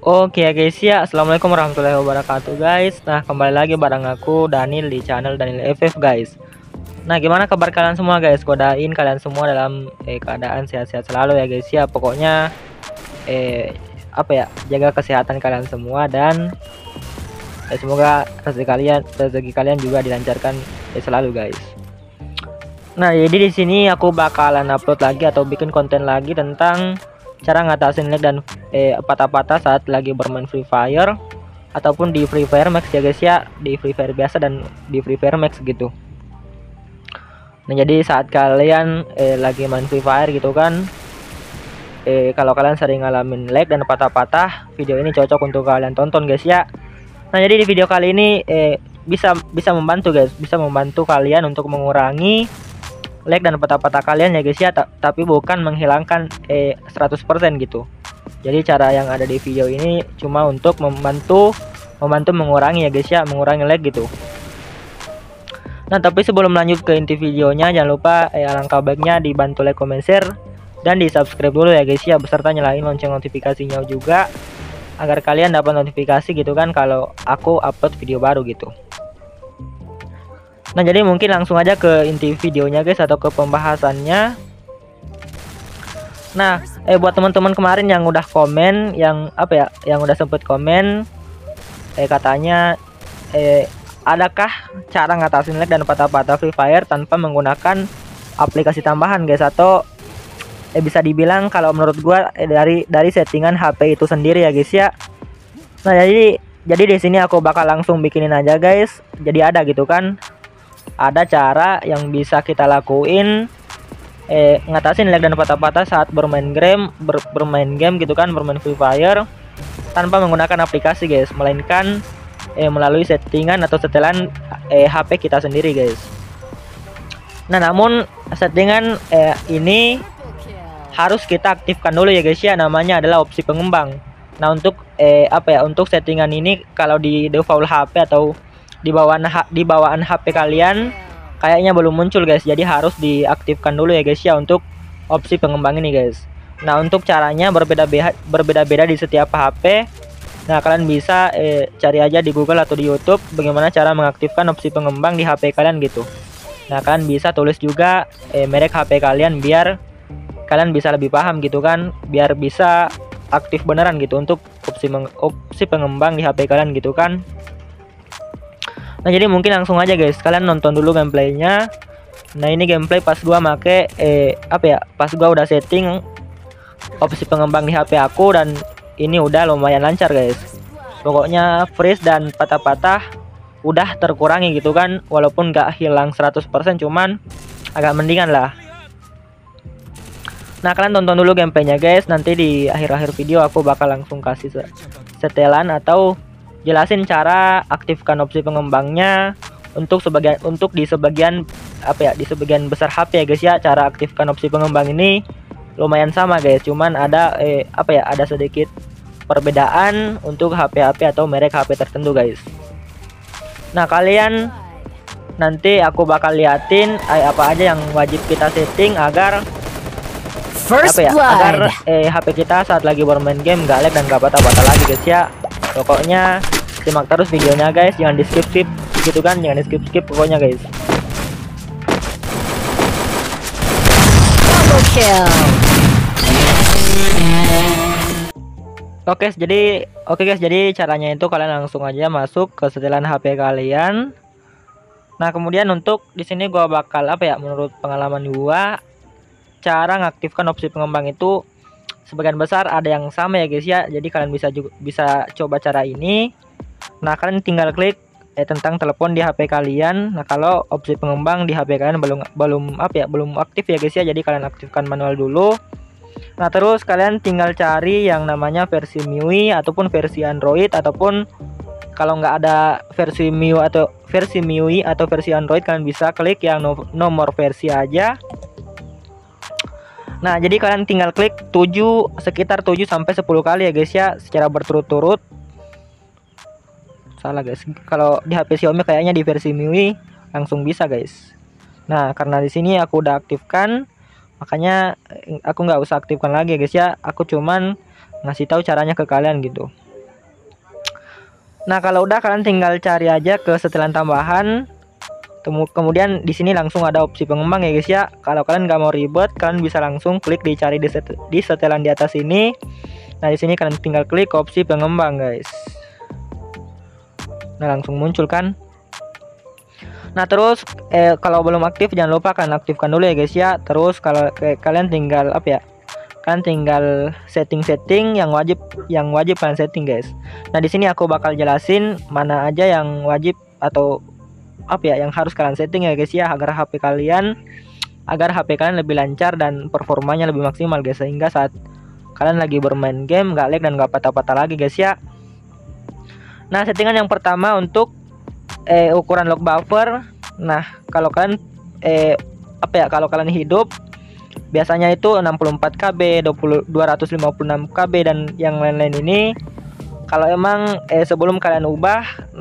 Oke ya guys ya, assalamualaikum warahmatullahi wabarakatuh guys. Nah, kembali lagi bareng aku Daniel di channel Daniel FF guys. Nah, gimana kabar kalian semua guys? Godain kalian semua dalam keadaan sehat-sehat selalu ya guys ya. Pokoknya jaga kesehatan kalian semua dan semoga rezeki kalian juga dilancarkan selalu guys. Nah, jadi di sini aku bakalan upload lagi atau bikin konten lagi tentang cara ngatasin lag dan patah-patah saat lagi bermain Free Fire ataupun di Free Fire Max ya guys ya, di Free Fire biasa dan di Free Fire Max gitu. Nah, jadi saat kalian lagi main Free Fire gitu kan, kalau kalian sering ngalamin lag dan patah-patah, video ini cocok untuk kalian tonton guys ya. Nah, jadi di video kali ini bisa membantu guys, bisa membantu kalian untuk mengurangi lag dan patah-patah kalian ya guys ya, tapi bukan menghilangkan 100% gitu. Jadi cara yang ada di video ini cuma untuk membantu mengurangi ya guys ya, mengurangi lag gitu. Nah, tapi sebelum lanjut ke inti videonya, jangan lupa alangkah baiknya dibantu like, comment, share dan di subscribe dulu ya guys ya, beserta nyalain lonceng notifikasinya juga agar kalian dapat notifikasi gitu kan kalau aku upload video baru gitu. Nah, jadi mungkin langsung aja ke inti videonya guys, atau ke pembahasannya. Nah, buat teman-teman kemarin yang udah komen, yang udah sempet komen katanya adakah cara ngatasin lag dan patah-patah Free Fire tanpa menggunakan aplikasi tambahan guys, atau bisa dibilang kalau menurut gua dari settingan HP itu sendiri ya guys ya. Nah, jadi di sini aku bakal langsung bikinin aja guys. Jadi ada gitu kan, ada cara yang bisa kita lakuin ngatasin lag dan patah-patah saat bermain game gitu kan, bermain Free Fire tanpa menggunakan aplikasi guys, melainkan melalui settingan atau setelan HP kita sendiri guys. Nah, namun settingan ini harus kita aktifkan dulu ya guys ya, namanya adalah opsi pengembang. Nah, untuk untuk settingan ini kalau di default HP atau di bawaan HP kalian kayaknya belum muncul guys, jadi harus diaktifkan dulu ya guys ya untuk opsi pengembang ini guys. Nah, untuk caranya berbeda-beda di setiap HP. Nah, kalian bisa cari aja di Google atau di YouTube bagaimana cara mengaktifkan opsi pengembang di HP kalian gitu. Nah, kalian bisa tulis juga merek HP kalian biar kalian bisa lebih paham gitu kan, biar bisa aktif beneran gitu untuk opsi pengembang di HP kalian gitu kan. Nah, jadi mungkin langsung aja guys, kalian nonton dulu gameplaynya. Nah, ini gameplay pas gua make pas gua udah setting opsi pengembang di HP aku, dan ini udah lumayan lancar guys. Pokoknya freeze dan patah-patah udah terkurangi gitu kan, walaupun gak hilang 100% cuman agak mendingan lah. Nah, kalian tonton dulu gameplaynya guys, nanti di akhir-akhir video aku bakal langsung kasih setelan atau jelasin cara aktifkan opsi pengembangnya di sebagian besar HP ya guys ya. Cara aktifkan opsi pengembang ini lumayan sama guys, cuman ada ada sedikit perbedaan untuk HP atau merek HP tertentu guys. Nah, kalian nanti aku bakal liatin apa aja yang wajib kita setting agar HP kita saat lagi bermain game gak lag dan gak patah-patah lagi guys ya. Pokoknya simak terus videonya guys, jangan di skip gitu kan, jangan di skip pokoknya guys. Oke guys, jadi caranya itu kalian langsung aja masuk ke setelan HP kalian. Nah, kemudian untuk di sini gua bakal menurut pengalaman gua, cara ngaktifkan opsi pengembang itu sebagian besar ada yang sama ya guys ya. Jadi kalian bisa coba cara ini. Nah, kalian tinggal klik tentang telepon di HP kalian. Nah, kalau opsi pengembang di HP kalian belum aktif ya guys ya, jadi kalian aktifkan manual dulu. Nah, terus kalian tinggal cari yang namanya versi MIUI ataupun versi Android, ataupun kalau nggak ada versi MIUI atau versi Android, kalian bisa klik yang nomor versi aja. Nah, jadi kalian tinggal klik sekitar 7 sampai 10 kali ya guys ya, secara berturut-turut. Salah guys, kalau di HP Xiaomi kayaknya di versi MIUI langsung bisa guys. Nah, karena di sini aku udah aktifkan, makanya aku nggak usah aktifkan lagi ya guys ya. Aku cuman ngasih tahu caranya ke kalian gitu. Nah, kalau udah kalian tinggal cari aja ke setelan tambahan. Kemudian di sini langsung ada opsi pengembang ya guys ya. Kalau kalian nggak mau ribet, kalian bisa langsung klik dicari di setelan di atas ini. Nah, di sini kalian tinggal klik opsi pengembang guys. Nah, langsung muncul kan. Nah, terus kalau belum aktif jangan lupa kalian aktifkan dulu ya guys ya. Terus kalau kalian tinggal apa ya? Kalian tinggal setting-setting yang wajib kalian setting guys. Nah, di sini aku bakal jelasin mana aja yang wajib atau apa ya yang harus kalian setting ya guys ya, agar HP kalian lebih lancar dan performanya lebih maksimal guys, sehingga saat kalian lagi bermain game nggak lag dan nggak patah-patah lagi guys ya. Nah, settingan yang pertama untuk ukuran lock buffer. Nah, kalau kalian kalau kalian hidup biasanya itu 64 KB, 256 KB dan yang lain-lain ini. Kalau emang sebelum kalian ubah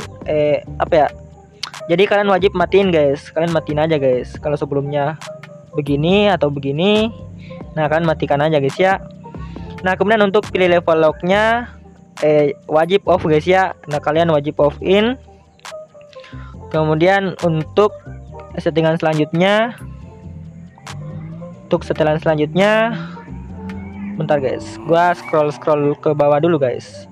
jadi kalian wajib matiin guys. Kalian matiin aja guys. Kalau sebelumnya begini atau begini, nah kalian matikan aja guys ya. Nah, kemudian untuk pilih level locknya wajib off guys ya. Nah, kalian wajib off in. Kemudian untuk settingan selanjutnya, bentar guys, gua scroll ke bawah dulu guys.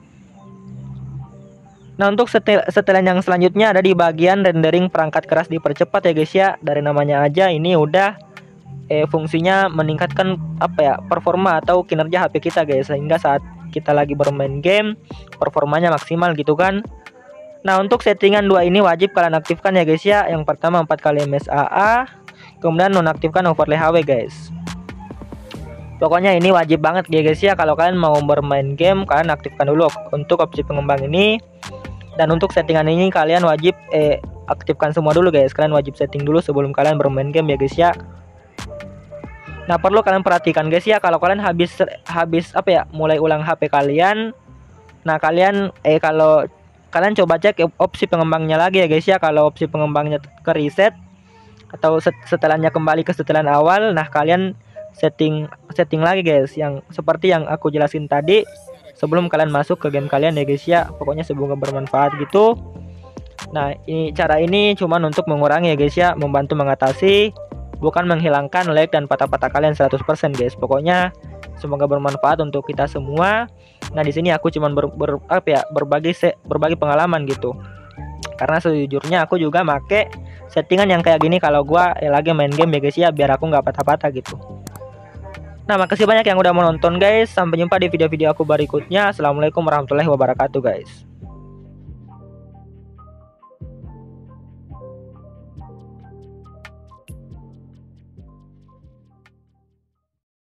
Nah, untuk setelan yang selanjutnya ada di bagian rendering perangkat keras dipercepat ya guys ya. Dari namanya aja ini udah fungsinya meningkatkan performa atau kinerja HP kita guys, sehingga saat kita lagi bermain game performanya maksimal gitu kan. Nah, untuk settingan dua ini wajib kalian aktifkan ya guys ya. Yang pertama 4 kali MSAA, kemudian nonaktifkan overlay HW guys. Pokoknya ini wajib banget ya guys ya. Kalau kalian mau bermain game, kalian aktifkan dulu untuk opsi pengembang ini. Dan untuk settingan ini kalian wajib aktifkan semua dulu guys. Kalian wajib setting dulu sebelum kalian bermain game ya guys ya. Nah, perlu kalian perhatikan guys ya, kalau kalian habis mulai ulang HP kalian. Nah, kalian kalau kalian coba cek opsi pengembangnya lagi ya guys ya. Kalau opsi pengembangnya ke reset atau setelannya kembali ke setelan awal, nah kalian setting lagi guys, yang seperti yang aku jelasin tadi sebelum kalian masuk ke game kalian ya guys ya. Pokoknya semoga bermanfaat gitu. Nah, cara ini cuman untuk mengurangi ya guys ya, membantu mengatasi, bukan menghilangkan lag dan patah-patah kalian 100% guys. Pokoknya semoga bermanfaat untuk kita semua. Nah, di sini aku cuman berbagi pengalaman gitu. Karena sejujurnya aku juga make settingan yang kayak gini kalau gua lagi main game ya guys ya, biar aku nggak patah-patah gitu. Nah, makasih banyak yang udah menonton guys. Sampai jumpa di video-video aku berikutnya. Assalamualaikum warahmatullahi wabarakatuh guys.